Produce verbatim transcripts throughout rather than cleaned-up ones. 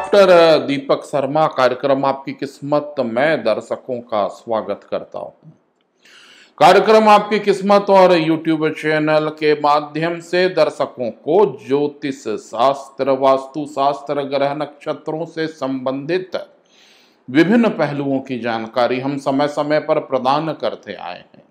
Doctor Deepak Sharma कार्यक्रम आपकी किस्मत में दर्शकों का स्वागत करता हूं। कार्यक्रम आपकी किस्मत और यूट्यूब चैनल के माध्यम से दर्शकों को ज्योतिष शास्त्र, वास्तु शास्त्र, ग्रह नक्षत्रों से संबंधित विभिन्न पहलुओं की जानकारी हम समय समय पर प्रदान करते आए हैं।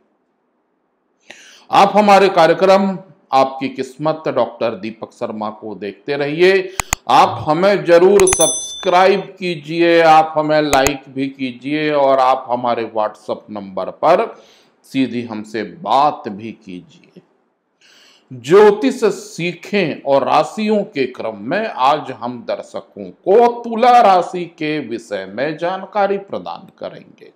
आप हमारे कार्यक्रम आपकी किस्मत डॉक्टर दीपक शर्मा को देखते रहिए। आप हमें जरूर सब्सक्राइब कीजिए, आप हमें लाइक भी कीजिए और आप हमारे व्हाट्सएप नंबर पर सीधी हमसे बात भी कीजिए। ज्योतिष सीखें और राशियों के क्रम में आज हम दर्शकों को तुला राशि के विषय में जानकारी प्रदान करेंगे।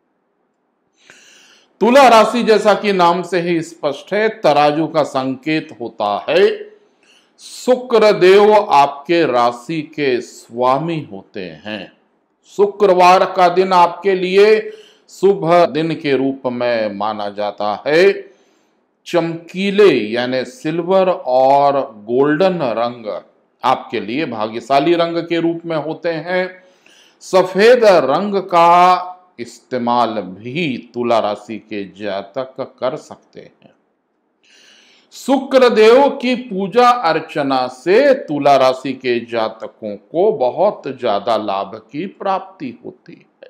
तुला राशि जैसा कि नाम से ही स्पष्ट है, तराजू का संकेत होता है। शुक्र देव आपके राशि के स्वामी होते हैं। शुक्रवार का दिन आपके लिए शुभ दिन के रूप में माना जाता है। चमकीले यानी सिल्वर और गोल्डन रंग आपके लिए भाग्यशाली रंग के रूप में होते हैं। सफेद रंग का इस्तेमाल भी तुला राशि के जातक कर सकते हैं। शुक्र देव की पूजा अर्चना से तुला राशि के जातकों को बहुत ज्यादा लाभ की प्राप्ति होती है।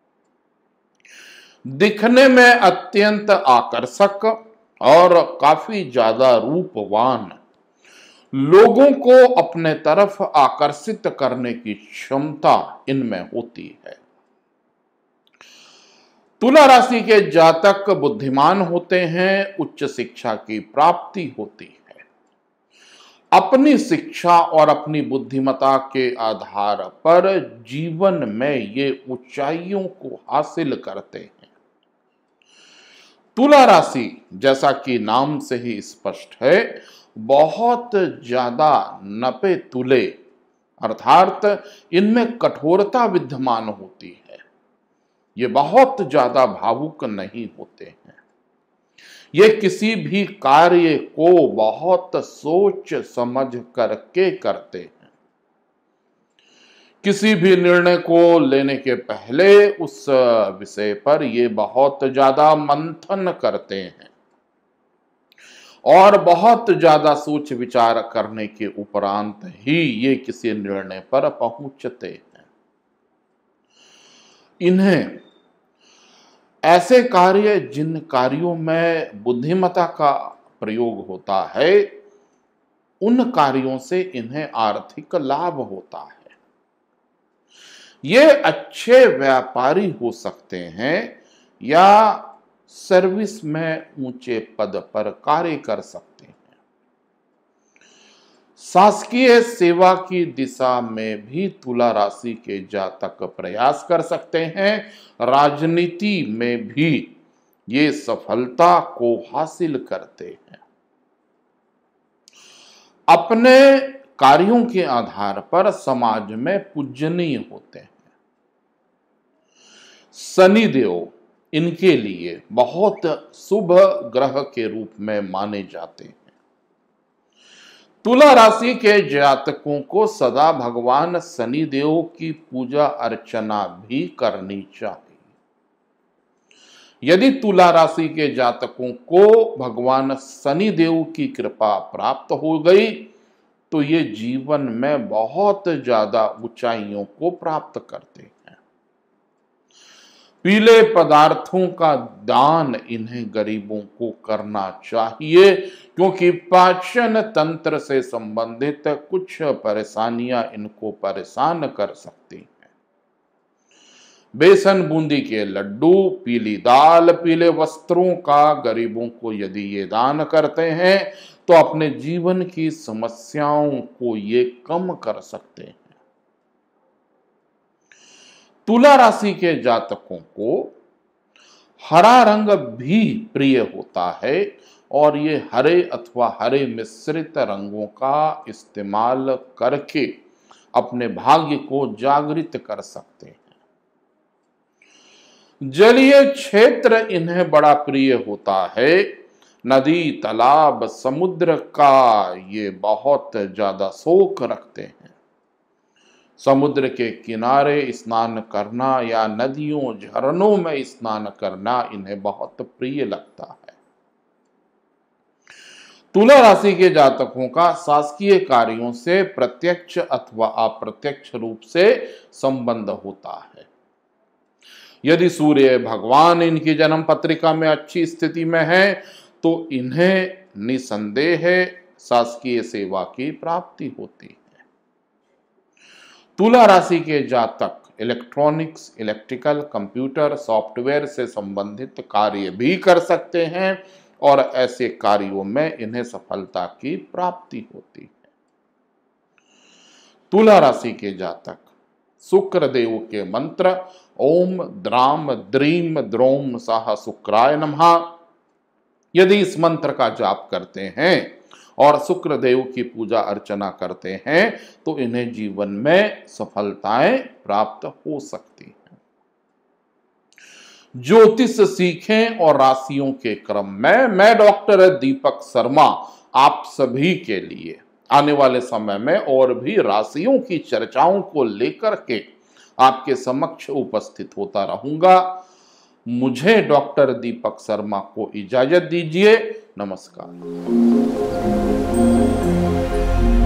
दिखने में अत्यंत आकर्षक और काफी ज्यादा रूपवान, लोगों को अपने तरफ आकर्षित करने की क्षमता इनमें होती है। तुला राशि के जातक बुद्धिमान होते हैं, उच्च शिक्षा की प्राप्ति होती है। अपनी शिक्षा और अपनी बुद्धिमत्ता के आधार पर जीवन में ये ऊंचाइयों को हासिल करते हैं। तुला राशि जैसा कि नाम से ही स्पष्ट है, बहुत ज्यादा नपे तुले अर्थात इनमें कठोरता विद्यमान होती है। ये बहुत ज्यादा भावुक नहीं होते हैं। ये किसी भी कार्य को बहुत सोच समझ करके करते हैं। किसी भी निर्णय को लेने के पहले उस विषय पर ये बहुत ज्यादा मंथन करते हैं और बहुत ज्यादा सोच विचार करने के उपरांत ही ये किसी निर्णय पर पहुंचते हैं। इन्हें ऐसे कार्य जिन कार्यों में बुद्धिमत्ता का प्रयोग होता है, उन कार्यों से इन्हें आर्थिक लाभ होता है। ये अच्छे व्यापारी हो सकते हैं या सर्विस में ऊंचे पद पर कार्य कर सकते हैं। शासकीय सेवा की दिशा में भी तुला राशि के जातक प्रयास कर सकते हैं। राजनीति में भी ये सफलता को हासिल करते हैं। अपने कार्यों के आधार पर समाज में पूजनीय होते हैं। शनि देव इनके लिए बहुत शुभ ग्रह के रूप में माने जाते हैं। तुला राशि के जातकों को सदा भगवान शनि देव की पूजा अर्चना भी करनी चाहिए। यदि तुला राशि के जातकों को भगवान शनि देव की कृपा प्राप्त हो गई तो ये जीवन में बहुत ज्यादा ऊंचाइयों को प्राप्त करते हैं। पीले पदार्थों का दान इन्हें गरीबों को करना चाहिए, क्योंकि पाचन तंत्र से संबंधित कुछ परेशानियां इनको परेशान कर सकती हैं। बेसन बूंदी के लड्डू, पीली दाल, पीले वस्त्रों का गरीबों को यदि ये दान करते हैं तो अपने जीवन की समस्याओं को ये कम कर सकते हैं। तुला राशि के जातकों को हरा रंग भी प्रिय होता है और ये हरे अथवा हरे मिश्रित रंगों का इस्तेमाल करके अपने भाग्य को जागृत कर सकते हैं। जलीय क्षेत्र इन्हें बड़ा प्रिय होता है। नदी, तालाब, समुद्र का ये बहुत ज्यादा शौक रखते हैं। समुद्र के किनारे स्नान करना या नदियों झरनों में स्नान करना इन्हें बहुत प्रिय लगता है। तुला राशि के जातकों का शासकीय कार्यों से प्रत्यक्ष अथवा अप्रत्यक्ष रूप से संबंध होता है। यदि सूर्य भगवान इनकी जन्म पत्रिका में अच्छी स्थिति में है तो इन्हें निसंदेह शासकीय सेवा की प्राप्ति होती है। तुला राशि के जातक इलेक्ट्रॉनिक्स, इलेक्ट्रिकल, कंप्यूटर, सॉफ्टवेयर से संबंधित कार्य भी कर सकते हैं और ऐसे कार्यों में इन्हें सफलता की प्राप्ति होती है। तुला राशि के जातक शुक्र देव के मंत्र ओम द्राम द्रीम द्रोम साह शुक्राय नमः यदि इस मंत्र का जाप करते हैं और शुक्र देव की पूजा अर्चना करते हैं तो इन्हें जीवन में सफलताएं प्राप्त हो सकती हैं। ज्योतिष सीखें और राशियों के क्रम में मैं डॉक्टर दीपक शर्मा आप सभी के लिए आने वाले समय में और भी राशियों की चर्चाओं को लेकर के आपके समक्ष उपस्थित होता रहूंगा। मुझे डॉक्टर दीपक शर्मा को इजाजत दीजिए। नमस्कार।